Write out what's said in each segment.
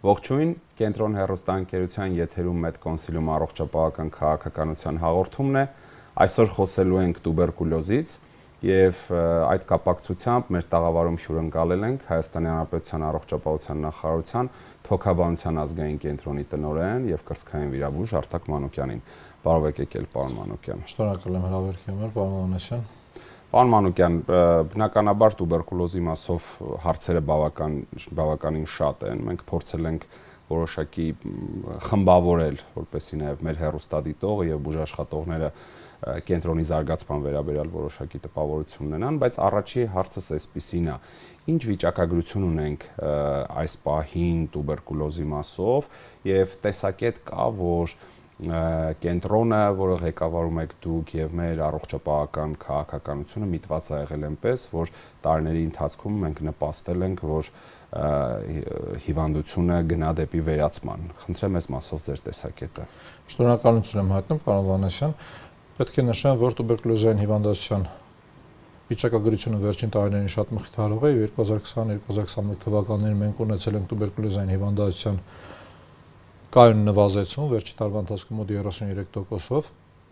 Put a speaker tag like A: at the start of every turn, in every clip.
A: Ողջույն, Կենտրոն հեռուստաընկերության եթերում Մեդկոնսիլիում առողջապահական քաղաքականության հաղորդումն է։ Այսօր խոսելու ենք տուբերկուլոզից եւ այդ կապակցությամբ մեր տաղավարում հյուրընկալել ենք Հայաստանի Հանրապետության առողջապահության նախարարության Թոքաբանության ազգային կենտրոնի տնօրեն եւ կրծքային վիրաբույժ Արտակ Մանուկյանին։ Բարով եք եկել, պարոն Մանուկյան։
B: Շնորհակալ եմ հրավերքի համար, պարոն Ովանեսյան։
A: Պարոն Մանուկյան, բնականաբար տուբերկուլոզի մասով հարցերը բավականին շատ են։ Մենք փորձել ենք որոշակի խմբավորել, որպեսզի նաև մեր հեռուստադիտողը եւ բուժաշխատողները կենտրոնի զարգացման վերաբերյալ որոշակի տպավորություն ունենան, բայց առաջի հարցս այսպեսին է. ինչ վիճակագրություն ունենք այս պահին տուբերկուլոզի մասով եւ տեսակետ կա, որ կենտրոնը, որը ղեկավարում եք դուք եւ մեր առողջապահական քաղաքականությունը միտված է եղել այնպես, որ տարիների ընթացքում մենք նպաստել ենք, որ հիվանդությունը գնա դեպի վերացման։ Խնդրեմ այս մասով ձեր տեսակետը։
B: Շնորհակալություն եմ հայտնում, պարոն Ովանեսյան։ Պետք է նշեմ, որ տուբերկուլոզային հիվանդության վիճակագրությունը վերջին տարիներին շատ մխիթարող է եւ 2020-2021 թվականներին մենք ունեցել ենք տուբերկուլոզային հիվանդության կայուն նվազեցում, վերջի տարվա ընթացքում մոտ 33%-ով։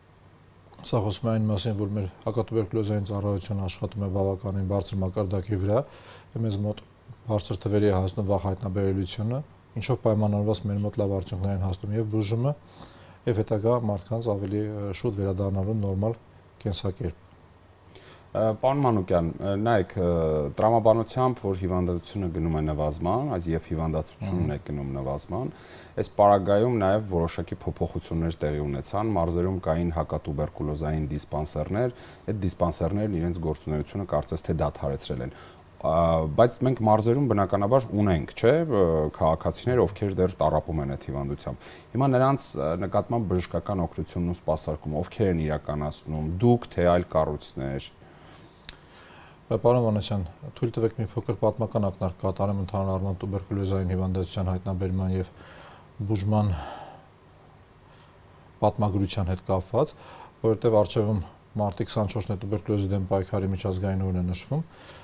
B: Սա խոսում է այն մասին, որ մեր հակատուբերկուլոզային ծառայությունը աշխատում է բավականին բարձր մակարդակի վրա, եւ մեզ մոտ բարձր թվերի է հասնում վաղ հայտնաբերելիությունը, ինչով պայմանավորված մեր մոտ լավ արդյունքներ են հասնում եւ բուժումը, եւ հետագա մարդկանց ավելի շուտ վերադառնալու նորմալ կենսակերպ։
A: Պարոն Մանուկյան, նայեք, տրամաբանությամբ, որ հիվանդությունը գնում է նվազման, այս եւ հիվանդացությունն է գնում նվազման, այս պարագայում նաեւ որոշակի փոփոխություններ տեղի ունեցան, մարզերում կային հակատուբերկուլոզային դիսպանսերներ, այդ դիսպանսերներն իրենց գործունեությունը կարծես թե դադարեցրել են։ Բայց մենք մարզերում բնականաբար ունենք, չէ, քաղաքացիներ, ովքեր դեռ տառապում են այդ հիվանդությամբ։ Հիմա նրանց նկատմամբ բժշկական օգնությունն ու սպասարկումը ովքեր են իրականացնում, դուք թե այլ կառույցներ։
B: Պարոն Ովանեսյան, թույլ տվեք մի փոքր պատմական ակնարկ կատարեմ ընդհանուր առմամբ տուբերկուլոզային հիվանդության հայտնաբերման եւ բուժման պատմագրության հետ կապված, որովհետեւ արժևում մարտի 24-ն է տուբերկուլոզի դեմ պայքարի միջազգային օրը նշվում։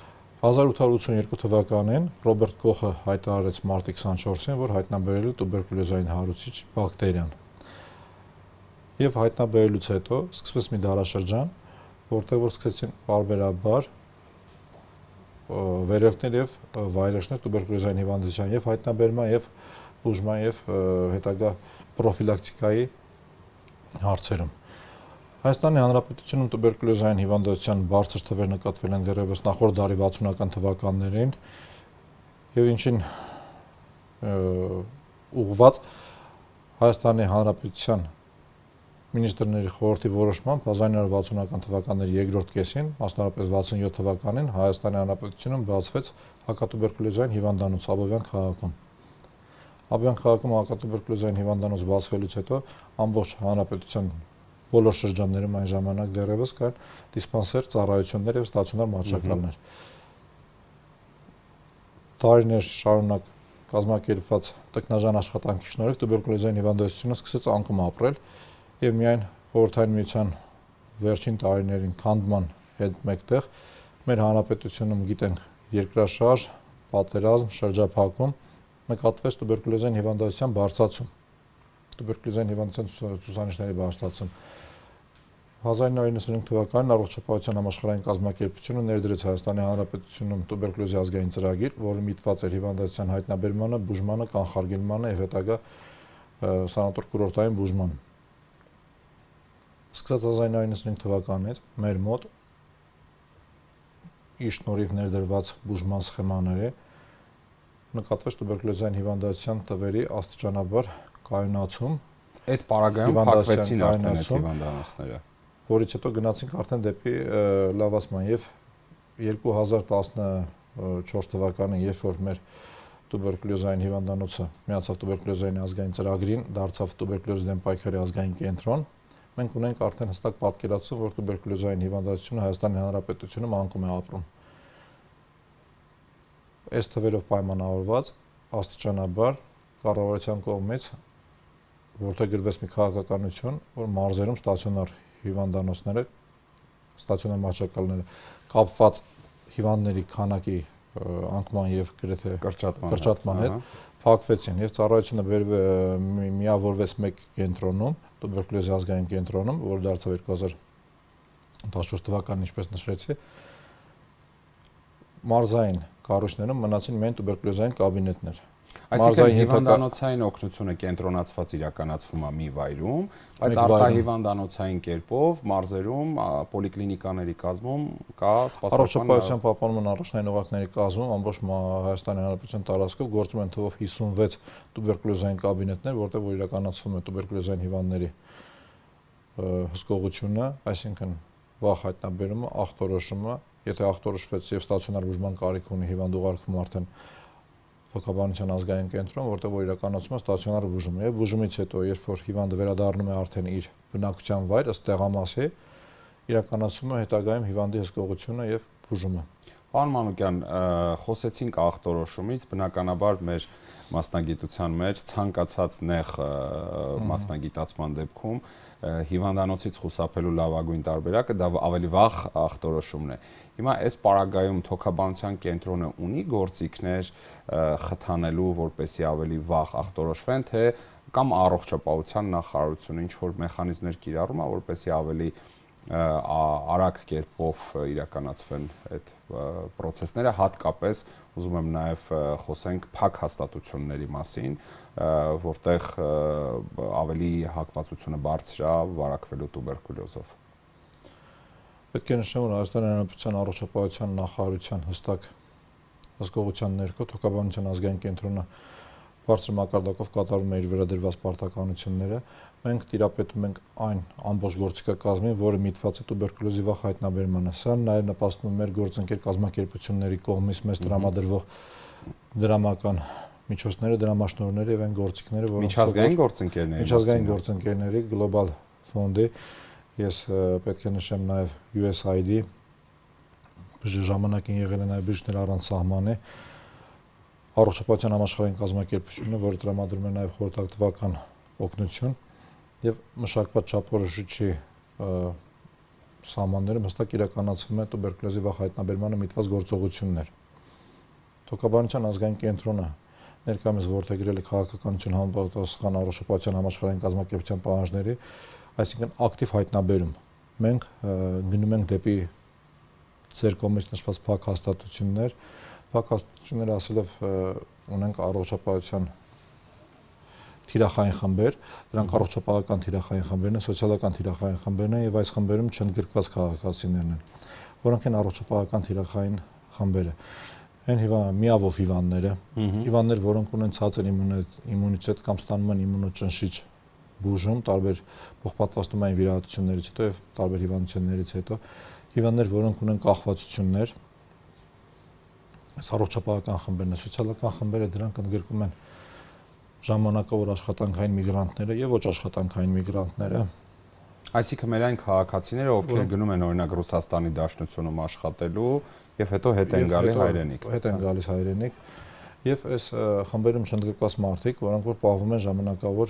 B: 1882 թվականին Ռոբերտ Կոխը հայտարարեց մարտի 24-ին, որ հայտնաբերել է տուբերկուլոզային հարուցիչ բակտերիան։ Եվ հայտնաբերելուց հետո սկսվեց մի դարաշրջան, որտեղ որ սկսեցին բարբերաբար վերելքներ եւ վայրէջքներ տուբերկուլոզային հիվանդության եւ հայտնաբերման եւ բուժման եւ հետագա պրոֆիլակտիկայի հարցերում։ Հայաստանի Հանրապետությունում տուբերկուլոզային հիվանդության բարձր թվեր նկատվել են դեռևս նախորդ դարի 60-ական թվականներին եւ ինչին ուղղված Հայաստանի Հանրապետության Մինիստրների խորհրդի որոշմամբ 1960-ական թվականների երկրորդ կեսին, մասնավորապես 67 թվականին Հայաստանի Հանրապետությունում բացվեց հակատուբերկուլոզային հիվանդանոց Աբովյան քաղաքում։ Աբովյան քաղաքում հակատուբերկուլոզային հիվանդանոց բացվելուց հետո ամբողջ հանրապետության բոլոր շրջաններում այն ժամանակ դեռևս կան դիսպանսեր ծառայություններ եւ ստացիոնար մահճակալներ։ Տարիներ շարունակ կազմակերպված տեխնաժան աշխատանքի շնորհիվ տուբերկուլոզային հիվանդությունը սկսեց անկում ապրել եւ միայն խորհրդային միության վերջին տարիներին քանդման հետ մեկտեղ մեր հանրապետությունում գիտենք երկրաշարժ, պատերազմ, շրջափակում նկատվեց տուբերկուլոզային հիվանդության բարձրացում։ Տուբերկուլոզային հիվանդության ցուցանիշների բարձրացում 1995 թվականին առողջապահության համաշխարհային կազմակերպությունը ներդրեց Հայաստանի Հանրապետությունում տուբերկուլոզի ազգային ծրագիր, որը միտված էր հիվանդության հայտնաբերմանը, բուժմանը, կանխարգելմանը եւ հետագա սանատոր-կուրորտային բուժմանը։ Սկսած 1995 թվականից մեր մոտ ի շնորհիվ ներդրված բուժման սխեմաների նկատվեց տուբերկուլոզային հիվանդության տվերի աստիճանաբար կայունացում։
A: Այդ պարագայում փակվեցին արդեն այդ հիվանդանոցները,
B: որից հետո գնացինք արդեն դեպի լավացման եւ 2014 թվականին, երբ որ մեր տուբերկուլոզային հիվանդանոցը միացավ տուբերկուլոզային ազգային ծրագրին, դարձավ տուբերկուլոզի դեմ պայքարի ազգային կենտրոն, մենք ունենք արդեն հստակ պատկերացում, որ տուբերկուլոզային հիվանդությունը Հայաստանի Հանրապետությունում անկում է ապրում։ Այս թվերով պայմանավորված աստիճանաբար կառավարության կողմից որդեգրվեց մի քաղաքականություն, որ մարզերում ստացիոնար հիվանդանոցները, ստացիոնար մահճակալները կապված հիվանդների քանակի անկման եւ գրեթե
A: կրճատման
B: հետ փակվեցին եւ ծառայությունը միավորվեց մեկ կենտրոնում, տուբերկուլոզի ազգային կենտրոնում, որը դարձավ 2014 թվականին, ինչպես նշեցի, մարզային կառույցներում մնացին միայն տուբերկուլոզային կաբինետներ։
A: Այսինքն հիվանդանոցային օգնությունը կենտրոնացված իրականացվում է մի վայրում, բայց արտահիվանդանոցային կերպով մարզերում, պոլիկլինիկաների կազմում կա սպասարկման
B: առողջապահության պահպանման առաջնային օղակների կազմում ամբողջ Հայաստանի Հանրապետության տարածքով գործում են թվով 56 տուբերկուլոզային կաբինետներ, որտեղ որ իրականացվում է տուբերկուլոզային հիվանդների հսկողությունը, այսինքն վաղ հայտնաբերումը, ախտորոշումը, եթե ախտորոշվեց եւ ստացիոնար բուժման կարիք ունի հիվանդ ուղարկվում արդեն Հոգաբանության ազգային կենտրոն, որտեղ որ իրականացում է ստացիոնար բուժումը եւ բուժումից հետո, երբ որ հիվանդը վերադառնում է արդեն իր բնակության վայր, ըստ տեղամասի, իրականացում է հետագայում հիվանդի հսկողությունը եւ բուժումը։
A: Պարոն Մանուկյան, խոսեցինք ախտորոշումից, բնականաբար մեր մասնագիտության մեջ ցանկացած նեղ մասնագիտացման դեպքում հիվանդանոցից խուսափելու լավագույն տարբերակը դա ավելի վաղ ախտորոշումն է։ Հիմա այս պարագայում թոքաբանության կենտրոնը ունի գործիքներ խթանելու, որպեսզի ավելի վաղ ախտորոշվեն, թե կամ առողջապահության նախարարությունը ինչ որ մեխանիզմներ կիրառում է, որպեսզի ավելի արագ կերպով իրականացվեն այդ process-ները, հատկապես ուզում եմ նաև խոսենք փակ հաստատությունների մասին, որտեղ ավելի հակվածությունը բարձր է վարակվելու տուբերկուլոզով։
B: Պետք է նշեմ, որ Հայաստանի Հանրապետության առողջապահության նախարարության հստակ հսկողության ներքո Թոքաբանության ազգային կենտրոնը բարձր մակարդակով կատարում է իր վերադրված պարտականությունները։ Մենք տիրապետում ենք այն ամբողջ գործիքակազմին, որը միտված է տուբերկուլոզի վաղ հայտնաբերմանը։ Սա նաև նպաստում է մեր գործընկեր կազմակերպությունների կողմից մեզ տրամադրվող դրամական միջոցները, դրամաշնորհները եւ այն գործիքները, որոնք միջազգային գործընկերների Global Fund-ի, ես պետք է նշեմ նաև USAID, ժամանակին եղել է նաև բժիշկներ առանց սահմանի, առողջապահության համաշխարհային կազմակերպությունը, որը տրամադրում է նաև խորհրդատվական օգնություն եւ մշակված չափորոշիչի սահմաններում հստակ իրականացվում է տուբերկուլոզի վաղ հայտնաբերմանը միտված գործողություններ։ Թոքաբանության ազգային կենտրոնը ներկայումս որդեգրել է քաղաքականություն համապատասխան առողջապահության համաշխարհային կազմակերպության պահանջների, այսինքն ակտիվ հայտնաբերում։ Մենք գնում ենք դեպի ձեր կողմից նշված փակ հաստատություններ, ասելով ունենք առողջապահության թիրախային խմբեր, դրանք առողջապահական թիրախային խմբերն են, սոցիալական թիրախային խմբերն են եւ այս խմբերում չընդգրկված քաղաքացիներն են, որոնք են առողջապահական թիրախային խմբերը։ Այն միավոր հիվանդները, հիվանդներ, որոնք ունեն ցածր իմունիտետ կամ ստանում են իմունոճնշիչ բուժում, տարբեր փոխպատվաստումային վիրահատություններից հետո եւ տարբեր հիվանդություններից հետո, հիվանդներ, որոնք ունեն կախվածություններ, այս առողջապահական խմբերն են, սոցիալական խմբերը դրանք ընդգրկում են ժամանակավոր աշխատանքային միգրանտները եւ ոչ աշխատանքային միգրանտները։
A: Այսինքն մեր այն քաղաքացիները, ովքեր գնում են օրինակ Ռուսաստանի Դաշնությունում աշխատելու եւ հետո հետ են գալիս հայրենիք։
B: Հետ են գալիս հայրենիք եւ այս խմբերում չընդգրկված մարդիկ, որոնք որ պահվում են ժամանակավոր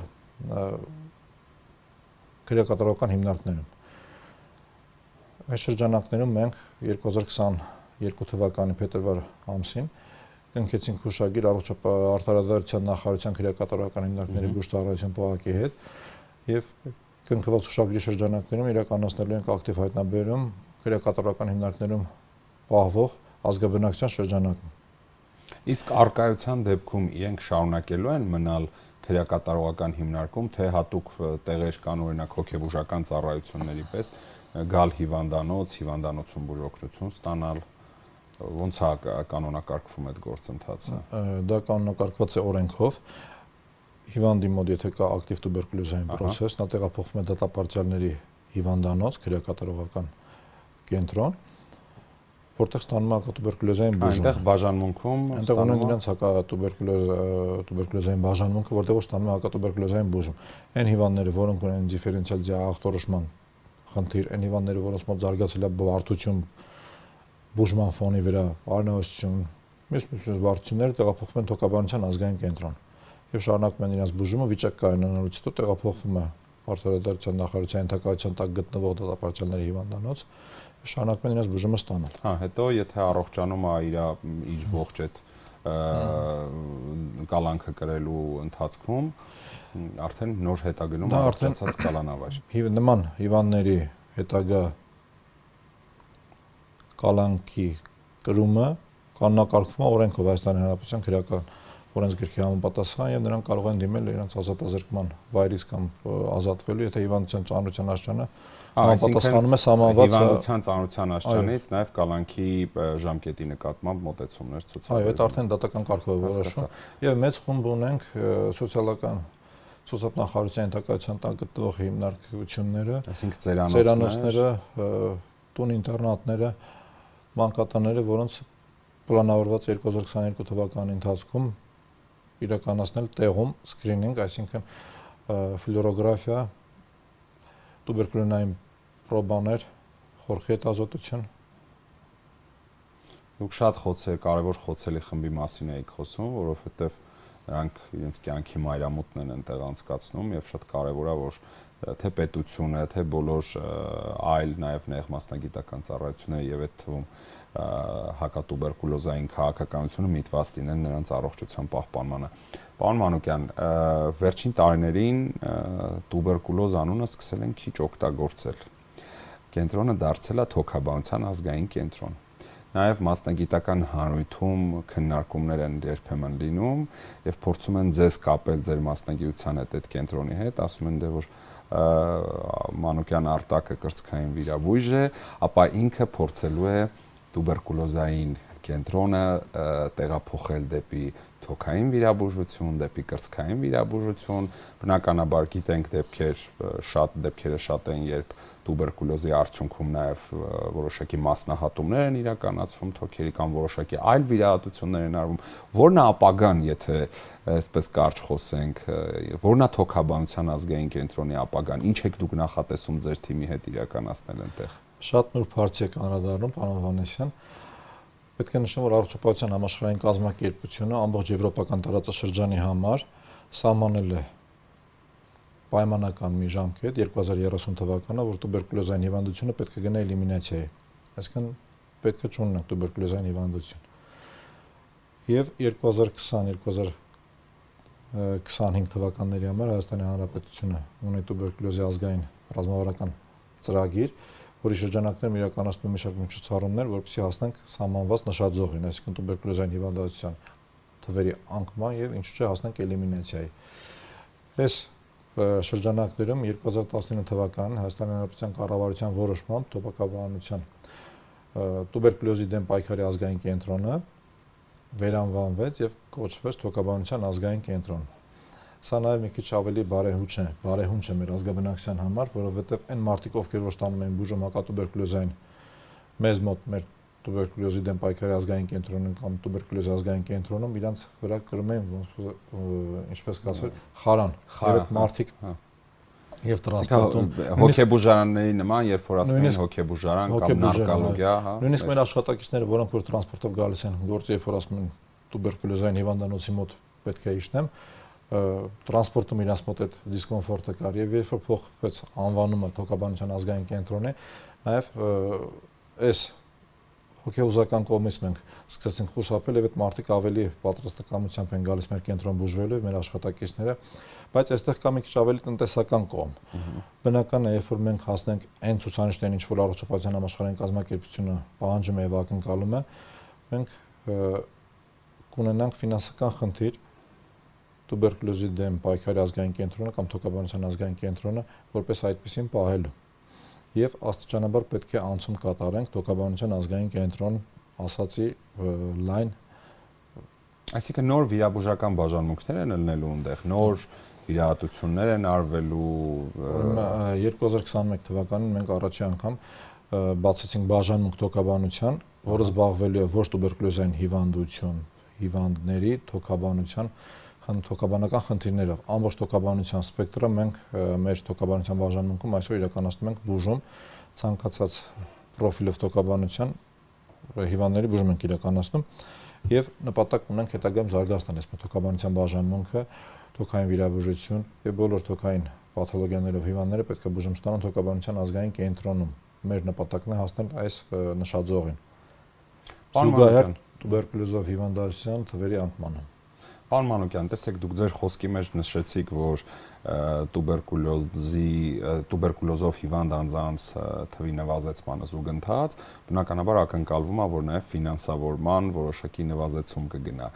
B: քրեակատարողական հիմնարկներում։ Այս շրջանակներում մենք 2022 թվականի փետրվար ամսին կնքեցինք հուշագիր արտարադարության նախարարության քրեակատարողական հիմնարկների բուժծառայության պողակի հետ եւ կնքված հուշագրի շրջանակներում իրականացնելու ենք ակտիվ հայտնաբերում քրեակատարողական հիմնարկներում պահվող ազգաբնակության շրջանակում։
A: Իսկ արկայության դեպքում իրենք շարունակելու են մնալ քրեակատարողական հիմնարկում, թե հատուկ տեղեր կան օրինակ հոգեբուժական ծառայությունների պես գալ հիվանդանոցում բուժօգնություն ստանալ, ոնց է կանոնակարգվում այդ գործընթացը։
B: Դա կանոնակարգված է օրենքով։ Հիվանդի մոտ եթե կա ակտիվ տուբերկուլոզային process, նա տեղափոխվում է դատապարտյալների հիվանդանոց, քրեակատարողական կենտրոն, որտեղ ստանում է հակատուբերկուլոզային բուժում։
A: Այնտեղ բաժանմունքում
B: ստանում են իրենց հակատուբերկուլոզային բաժանմունքը, որտեղ որ ստանում է հակատուբերկուլոզային բուժում։ Այն հիվանդները, որոնք ունեն դիֆերենցիալ ախտորոշման խնդիր, այն հիվանդները, որոնց մոտ զարգացել է բարդություն բուժման ֆոնի վրա, արնահոսություն, մյուս բարդությունները տեղափոխվում են Թոքաբանության ազգային կենտրոն եւ շարունակում են իրենց բուժումը վիճակ կայանալուց հետո տեղափոխվում է արտարադարության նախարարության ենթակայության տակ գտնվող դատապարտյալների հիվանդանոց շարունակում են իրենց բուժումը ստանալ։
A: Հա, հետո եթե առողջանում է իր ողջ այդ կալանքը կրելու ընթացքում արդեն նոր հետագնում առողջացած կալանավար։
B: Նման հիվանդների հետագա կալանքի կրումը կանոնակարգվում է օրենքով Հայաստանի Հանրապետության քրեական օրենսգրքի համապատասխան եւ նրանք կարող են դիմել իրենց ազատազրկման վայրից կամ ազատվելու, եթե հիվանդության ծանրության աստիճանը համապատասխանում է սահմանված
A: հիվանդության ծանրության աստիճանից նաեւ կալանքի ժամկետի նկատմամբ մոտեցումներ ցուցաբերում։
B: Այո, դա արդեն դատական կարգով է որոշվում եւ մեծ խումբ ունենք սոցիալական սոցիալնախարարության ենթակայության տակ գտնվող հիմնարկությունները,
A: այսինքն
B: ծերանոցները, տուն-ինտերնատները, մանկատանները, որոնց պլանավորված 2022 թվականի ընթացքում իրականացնել տեղում սկրինինգ, այսինքն ֆլուորոգրաֆիա, տուբերկուլինային պրոբաներ, խորխի հետազոտություն։
A: Դուք շատ կարևոր խոցելի խմբի մասին եք խոսում, որովհետև նրանք իրենց կյանքի մայրամուտն են ընտեղ անցկացնում եւ շատ կարևոր է, որ թե պետությունը, թե բոլոր այլ նաեւ նեղ մասնագիտական ծառայությունները եւ այդ թվում հակատուբերկուլոզային քաղաքականությունը միտված լինեն նրանց առողջության պահպանմանը։ Պարոն Մանուկյան, վերջին տարիներին տուբերկուլոզ անունը սկսել են քիչ օգտագործել։ Կենտրոնը դարձել է թոքաբանության ազգային կենտրոն։ Նաև մասնագիտական հանրույթում քննարկումներ են երբեմն լինում եւ փորձում են ձեզ կապել ձեր մասնագիտության հետ այդ կենտրոնի հետ, ասում են դե որ Մանուկյան Արտակը կրծքային վիրաբույժ է, ապա ինքը փորձելու է տուբերկուլոզային կենտրոնը տեղափոխել դեպի թոքային վիրաբուժություն, դեպի կրծքային վիրաբուժություն, բնականաբար գիտենք դեպքերը շատ են, երբ տուբերկուլոզի արդյունքում նաև որոշակի մասնահատումներ են իրականացվում թոքերի կամ որոշակի այլ վիրահատություններ են արվում, որն է ապագան, եթե այսպես կարճ խոսենք, որն է թոքաբանության ազգային կենտրոնի ապագան, ինչ եք դուք նախատեսում ձեր թիմի հետ իրականացնել այնտեղ։
B: Շատ նուրբ հարց եք անդրադառնում, պարոն Հովհաննիսյան։ Պետք է նշեմ, որ առողջապահության համաշխարհային կազմակերպությունը ամբողջ եվրոպական տարածաշրջանի համար սահմանել է պայմանական մի ժամկետ 2030 թվականը, որ տուբերկուլոզային հիվանդությունը պետք է գնա էլիմինացիայի։ Այսինքն պետք է չունենանք տուբերկուլոզային հիվանդություն։ Եվ 2020-2025 թվականների համար Հայաստանի Հանրապետությունը ունի տուբերկուլոզի ազգային ռազմավարական ծրագիր, որի շրջանակներում իրականացնում մի շարք միջոցառումներ, որպեսզի հասնենք սահմանված նշաձողին, այսինքն տուբերկուլոզային հիվանդության թվերի անկման եւ ինչու՞ չէ հասնենք էլիմինացիայի։ Այս շրջանակներում 2019 թվականին Հայաստանի Հանրապետության կառավարության որոշմամբ թոքաբանության տուբերկուլոզի դեմ պայքարի ազգային կենտրոնը վերանվանվեց եւ կոչվեց թոքաբանության ազգային կենտրոն։ Սա նաև մի քիչ ավելի բարեհունչ է մեր ազգաբնակության համար, որովհետև այն մարդիկ, ովքեր որ ստանում են բուժում հակատուբերկուլոզային մեզ մոտ մեր տուբերկուլոզի դեմ պայքարի ազգային կենտրոնում կամ տուբերկուլոզի ազգային կենտրոնում իրանց վրա կրում են ինչպես կասվել խարան, եւ այդ մարդիկ եւ տրանսպորտում
A: հոգեբուժարանների նման, երբ որ ասում են հոգեբուժարան կամ նարկոլոգիա, հա։
B: Նույնիսկ մեր աշխատակիցները, որոնք որ տրանսպորտով գալիս են գործ, երբ որ ասում են տուբերկուլոզային հիվանդանոցի մոտ պետք է իջնեմ, տրանսպորտում իրաց մոտ այդ դիսկոմֆորտը կար եւ երբ որ փոխվեց անվանումը թոքաբանության ազգային կենտրոնի, նաեւ այս հոգեհուզական կողմից մենք սկսեցինք խուսափել եւ այդ մարդիկ ավելի պատրաստակամությամբ են գալիս մեր կենտրոն բուժվելու մեր աշխատակիցները, բայց այստեղ կա մի քիչ ավելի տնտեսական կողմ։ Բնական է, երբ որ մենք հասնենք այն ցուցանիշներին, ինչ որ առողջապահության համաշխարհային կազմակերպությունը պահանջում է եւ ակնկալում է, մենք կունենանք ֆինանսական խնդիր տուբերկուլոզի դեմ պայքարի ազգային կենտրոնը կամ թոքաբանության ազգային կենտրոնը որպես այդպեսին պահելու։ Եվ աստիճանաբար պետք է անցում կատարենք թոքաբանության ազգային կենտրոն ասացի լայն,
A: այսինքն նոր վիրաբուժական բաժանմունքներ են ելնելու այնտեղ, նոր վիրահատություններ են արվելու։
B: 2021 թվականին մենք առաջի անգամ բացեցինք բաժանմունք թոքաբանության, որը զբաղվելու է ոչ տուբերկուլոզային հիվանդություն հիվանդների թոքաբանության թոքաբանական խնդիրներով։ Ամբողջ թոքաբանության սպեկտրը մենք մեր թոքաբանության բաժանմունքում այսօր իրականացնում ենք բուժում ցանկացած պրոֆիլով թոքաբանության հիվանդների բուժում ենք իրականացնում եւ նպատակ ունենք հետագայում զարգացնել այս թոքաբանության բաժանմունքը, թոքային վիրաբուժություն եւ բոլոր թոքային պաթոլոգիաներով հիվանդները պետք է բուժում ստանան թոքաբանության ազգային կենտրոնում։ մեր նպատակն է հասնել այս նշաձողին։
A: Պարոն
B: Զուգահեռ տուբերկուլոզով հիվանդության թվերի անկմանը։
A: Պարոն Մանուկյան, տեսեք, դուք ձեր խոսքի մեջ նշեցիք, որ տուբերկուլոզով հիվանդ անձանց թվի նվազեցմանը զուգընթաց, բնականաբար ակնկալվում է, որ նաև ֆինանսավորման որոշակի նվազեցում կգնա։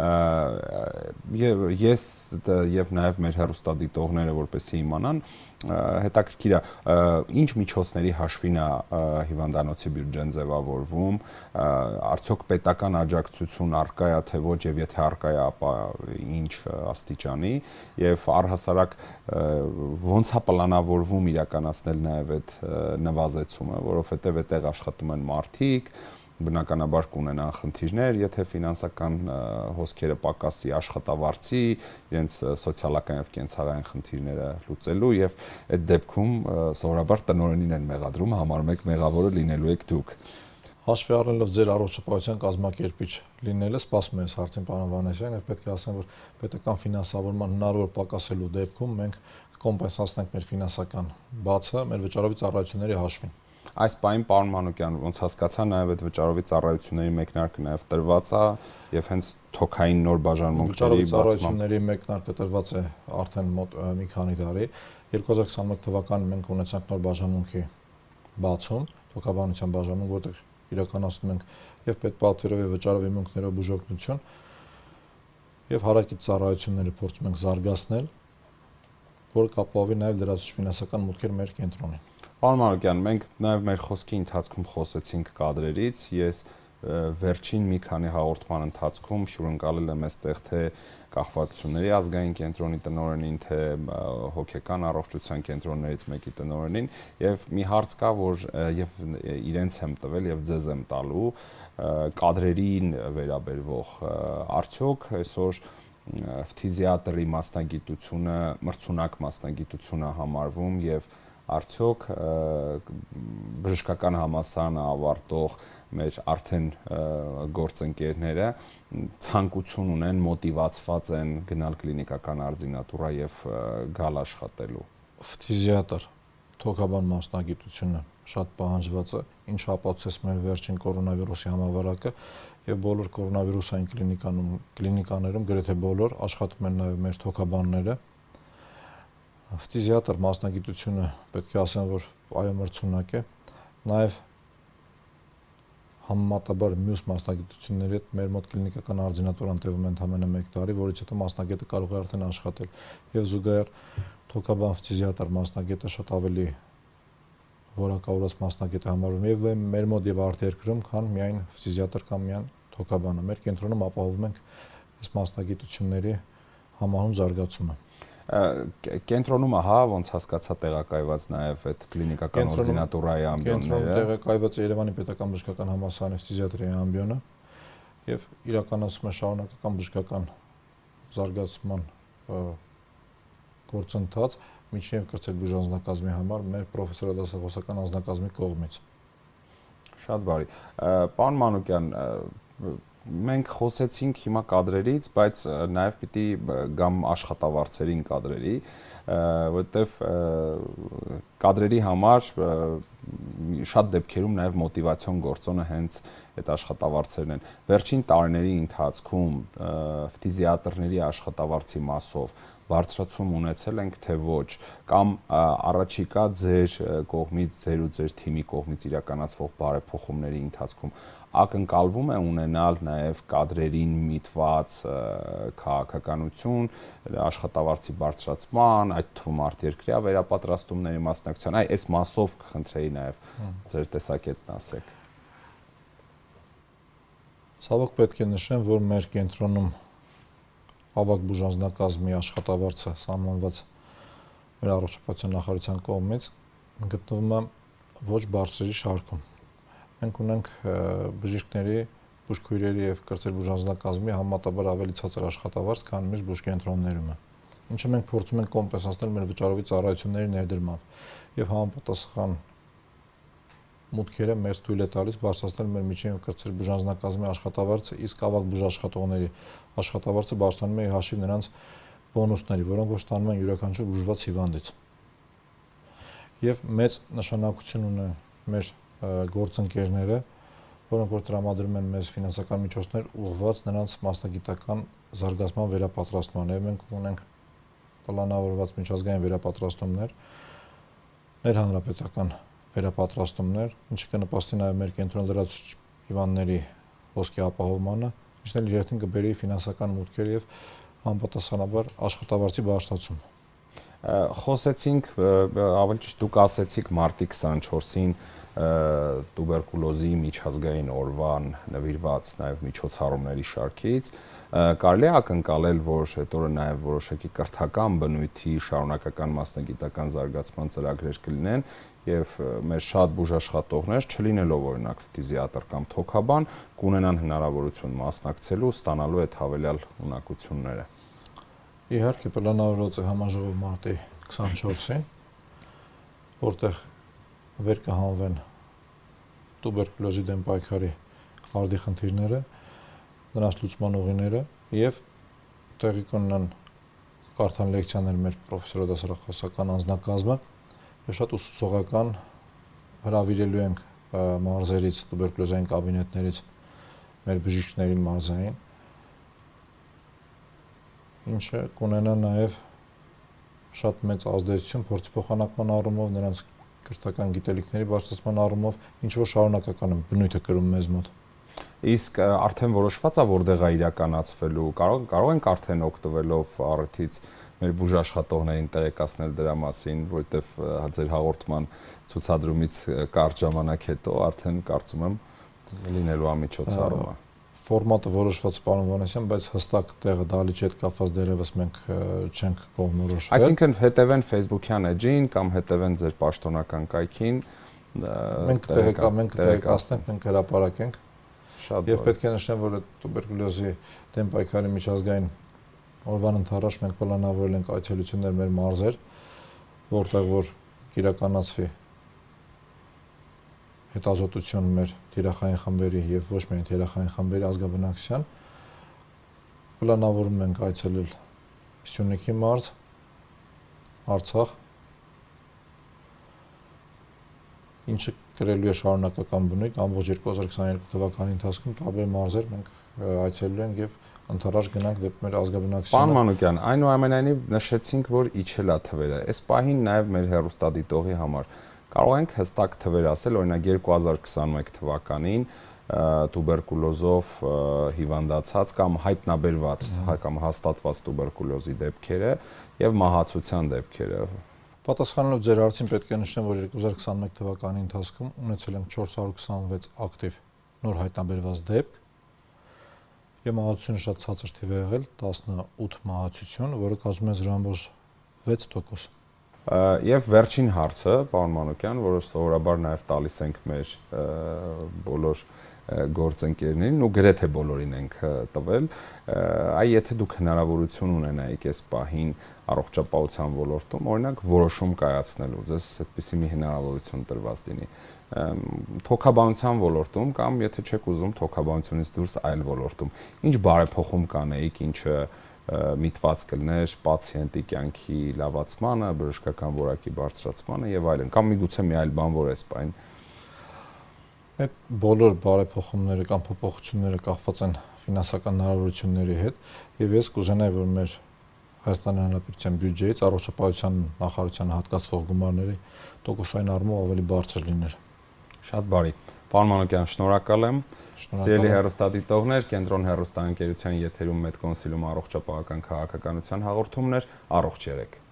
A: Ես եւ նաև մեր հեռուստադիտողները, որպեսզի իմանան, հետաքրքիր է, ինչ միջոցների հաշվին է հիվանդանոցի բյուջեն ձևավորվում, արդյոք պետական աջակցություն առկա է, թե ոչ, եւ եթե առկա է, ապա ինչ աստիճանի, եւ առհասարակ ոնց է պլանավորվում իրականացնել նաև այդ նվազեցումը, որովհետեւ այդտեղ աշխատում են մարդիկ, բնականաբար կունենան խնդիրներ, եթե ֆինանսական հոսքերը պակասի, աշխատավարձի, իրենց սոցիալական եւ կենցաղային խնդիրները լուծելու եւ այդ դեպքում սովորաբար տնօրենին են մեղադրում, համար 1 մեղավորը լինելու եք դուք։
B: Հաշվի առնելով ձեր առողջապահության կազմակերպիչ լինելը, սպասում եմ այս հարցին պարոն Վանեսյան, եւ պետք է ասեմ, որ պետական ֆինանսավորման հնարավոր պակասելու դեպքում մենք կոմպենսացնենք մեր ֆինանսական բացը մեր վճարովի ծառայությունների հաշվին։
A: Այս պահին պարոն Մանուկյան, ոնց հասկացա, նաև այդ վճարովի ծառայությունների մեկնարկը նաև տրված է եւ հենց թոքային նոր բաժանմունքների
B: ծառայությունների մեկնարկը տրված է արդեն մոտ մի քանի տարի։ 2021 թվականին մենք ունեցանք նոր բաժանմունքի բացում, թոքաբանության բաժանմունք, որտեղ իրականացնում ենք եւ պետպատվերով եւ վճարովի մունքներով բուժօգնություն եւ հարակից ծառայությունները փորձում ենք զարգացնել, որը կապահովի նաև լրացուցիչ ֆինանսական մուտքեր մեր կենտրոնին։
A: Պարոն Մանուկյան, մենք նաև մեր խոսքի ընթացքում խոսեցինք կադրերից, ես վերջին մի քանի հաղորդման ընթացքում շյուրընկալել եմ այստեղ թե կախվածությունների ազգային կենտրոնի տնօրենին, թե հոգեկան առողջության կենտրոններից մեկի տնօրենին, եւ մի հարց կա, որ եւ իրենց եմ տվել եւ ձեզ եմ տալու կադրերին վերաբերվող արդյոք այսօր ֆթիզիատրի մասնագիտությունը մրցունակ մասնագիտություն է համարվում եւ արդյոք բժշկական համալսարանը ավարտող մեր արդեն գործընկերները ցանկություն ունեն, մոտիվացված են գնալ կլինիկական արձինատուրա եւ գալ աշխատելու։
B: Ֆթիզիատր թոքաբան մասնագիտությունը շատ պահանջված է, ինչ ապացուցեց մեր վերջին կորոնավիրուսի համավարակը եւ բոլոր կորոնավիրուսային կլինիկաներում գրեթե բոլոր աշխատում են նաեւ մեր թոքաբանները։ Ֆթիզիատր մասնագիտությունը պետք է ասեմ, որ այո մրցունակ է, նաև համեմատաբար մյուս մասնագիտությունների հետ մեր մոտ կլինիկական արձինատուրան տևում է ընդամենը 1 տարի, որից հետո մասնագետը կարող է արդեն աշխատել եւ զուգահեռ թոքաբան ֆթիզիատր մասնագետը շատ ավելի որակավորած մասնագետ է համարվում եւ մեր մոտ եւ արտերկրում, քան միայն ֆթիզիատր կամ միայն թոքաբանը։ Մեր կենտրոնում ապահովում ենք այս մասնագիտությունների համահուն զարգացումը։
A: Կենտրոնում հա ոնց հասկացա տեղակայված նաև այդ կլինիկական օրդինատուրայի ամբիոնները։
B: Կենտրոնում տեղակայված է Երևանի պետական բժշկական համալսարանի ֆթիզիատրիայի ամբիոնը եւ իրականացում է շարունակական բժշկական զարգացման գործընթաց միջին եւ կրծել բուժանձնակազմի համար մեր պրոֆեսորադասախոսական անձնակազմի կողմից։
A: Շատ բարի։ Պարոն Մանուկյան, մենք խոսեցինք հիմա կադրերից, բայց նաև պիտի գամ աշխատավարձերին կադրերի, որտեվ կադրերի համար շատ դեպքերում նաև մոտիվացիոն գործոնը հենց այդ աշխատավարձերն են։ Վերջին տարիների ընթացքում ֆթիզիատրների աշխատավարձի մասով բարձրացում ունեցել ենք թե ոչ, կամ առաջիկա ձեր կողմից, ձեր ու ձեր թիմի կողմից իրականացվող բարեփոխումների ընթացքում ակնկալվում է ունենալ նաև կադրերին միտված քաղաքականություն, աշխատավարձի բարձրացման, այդ թվում արտերկրյա վերապատրաստումների մասնակցության, այս մասով կխնդրեի նաև ձեր տեսակետն ասեք։
B: Ցավոք պետք է նշեմ, որ մեր կենտրոնում ավագ բուժանձնակազմի աշխատավարձը սահմանված մեր առողջապահության նախարարության կողմից գտնվում է ոչ բարձրի շարքում։ Մենք ունենք բժիշկների, բուժքույրերի եւ կրծել բուժանձնակազմի համեմատաբար ավելի ցածր աշխատավարձ, քան մյուս բուժկենտրոններում է։ Ինչը մենք փորձում ենք կոմպենսացնել մեր վճարովի ծառայությունների ներդրմամբ եւ համապատասխան մուտքերը մեզ թույլ է տալիս բարձրացնել մեր միջին եւ կրծել բուժանձնակազմի աշխատավարձը, իսկ ավագ բուժաշխատողների աշխատավարձը բարձրանում է հաշիվ նրանց բոնուսների, որոնք որ ստանում են յուրաքանչյուր բուժված հիվանդից։ Եվ մեծ նշանակություն ունի մեր գործընկերները, որոնք որ տրամադրում են մեզ ֆինանսական միջոցներ ուղղված նրանց մասնագիտական զարգացման վերապատրաստման, եւ մենք ունենք պլանավորված միջազգային վերապատրաստումներ, ներհանրապետական վերապատրաստումներ, ինչը կնպաստի նաև մեր կենտրոն դրած հիվանդների ոսկե ապահովմանը, ինչն էլ երթին կբերի ֆինանսական մուտքեր եւ անպատասխանաբար աշխատավարձի բարձրացում։
A: Խոսեցինք, ավելի ճիշտ դուք ասեցիք մարտի 24-ին տուբերկուլոզի միջազգային օրվան նվիրված նաև միջոցառումների շարքից, կարելի է ակնկալել, որ այդ օրը նաև որոշակի կրթական բնույթի շարունակական մասնագիտական զարգացման ծրագրեր կլինեն եւ մեր շատ բուժաշխատողներ, չլինելով օրինակ ֆիզիատր կամ թոքաբան, կունենան հնարավորություն մասնակցելու, ստանալու այդ հավելյալ ունակությունները։
B: Իհարկե պլանավորված է համաժողով մարտի 24-ին, որտեղ վեր կհանվեն տուբերկուլոզի դեմ պայքարի արդի խնդիրները, նրանց լուծման ուղիները եւ տեղի կունենան կարդան լեկցիաներ մեր պրոֆեսոր դասախոսական անձնակազմը եւ շատ ուսուցողական հրավիրելու ենք մարզերից, տուբերկուլոզային կաբինետներից մեր բժիշկներին մարզային, ինչը կունենա նաև շատ մեծ ազդեցություն փորձի փոխանակման առումով, նրանց կրթական գիտելիքների բարձրացման առումով, ինչ որ շարունակական բնույթ է կրում մեզ մոտ։
A: Իսկ արդեն որոշված է որտեղ է իրականացվելու, կարող ենք արդեն օգտվելով առիթից մեր բուժաշխատողներին տեղեկացնել դրա մասին, որովհետև ձեր հաղորդման ցուցադրումից կարճ ժամանակ հետո արդեն կարծում եմ լինելու է միջոցառումը։
B: Ֆորմատը որոշված պարոն Վանեսյան, բայց հստակ տեղը դալիճի հետ կապված դերևս մենք չենք կողմնորոշվել։
A: Այսինքն հետևեն Facebook-յան էջին կամ հետևեն ձեր պաշտոնական կայքին,
B: մենք տեղեկացնենք, մենք հրապարակենք։
A: Շատ
B: եւ պետք է նշեմ, որ տուբերկուլոզի դեմ պայքարի միջազգային օրվան ընթരാճ մենք պլանավորել ենք այցելություններ մեր մարզեր, որտեղ որ կիրականացվի հետազոտություն մեր թիրախային խմբերի եւ ոչ միայն թիրախային խմբերի ազգաբնակչության, պլանավորում ենք այցելել Սյունիքի մարզ, Արցախ, ինչը կրելու է շարունակական բնույթ, ամբողջ 2022 թվականի ընթացքում տարբեր մարզեր մենք այցելել ենք եւ ընթരാճ գնանք դեպի մեր ազգաբնակչությանը։
A: Պարոն Մանուկյան, այնուամենայնիվ նշեցինք, որ իջել է թվերը։ Այս պահին նաեւ մեր հեռուստադիտողի համար կարող ենք հստակ թվեր ասել, օրինակ 2021 թվականին տուբերկուլոզով հիվանդացած կամ հայտնաբերված կամ հաստատված տուբերկուլոզի դեպքերը եւ մահացության դեպքերը։
B: Պատասխանելով ձեր հարցին պետք է նշեմ, որ 2021 թվականի ընթացքում ունեցել ենք 426 ակտիվ նոր հայտնաբերված դեպք եւ մահացությունը շատ ցածր թիվ է եղել 18 մահացություն, որը կազմում է 0.6%։
A: Եվ վերջին հարցը, պարոն Մանուկյան, որը սովորաբար նաև տալիս ենք մեր բոլոր գործընկերներին ու գրեթե բոլորին ենք տվել, այ եթե դուք հնարավորություն ունենայիք այս պահին առողջապահության ոլորտում, օրինակ որոշում կայացնելու, ձեզ այդպիսի մի հնարավորություն տրված լինի, թոքաբանության ոլորտում կամ եթե չեք ուզում թոքաբանությունից դուրս այլ ոլորտում, ինչ բարեփոխում կանեիք, ինչը միտված կլներ պացիենտի կյանքի լավացմանը, բժշկական որակի բարձրացմանը եւ այլն, կամ միգուցե մի այլ բան, որ այս բան։
B: Այդ բոլոր բարեփոխումները կամ փոփոխությունները կախված են ֆինանսական հնարավորությունների հետ եւ ես կուզենայի, որ մեր Հայաստանի Հանրապետության բյուջեից առողջապահության նախարարության հատկացվող գումարների տոկոսային առումով ավելի բարձր լիներ։
A: Շատ բարի։ Պարոն Մանուկյան, շնորհակալ եմ։ Սիրելի հեռուստադիտողներ, Կենտրոն հեռուստաընկերության եթերում Մեդկոնսիլիում առողջապահական քաղաքականության հաղորդումներ, առողջ եղեք։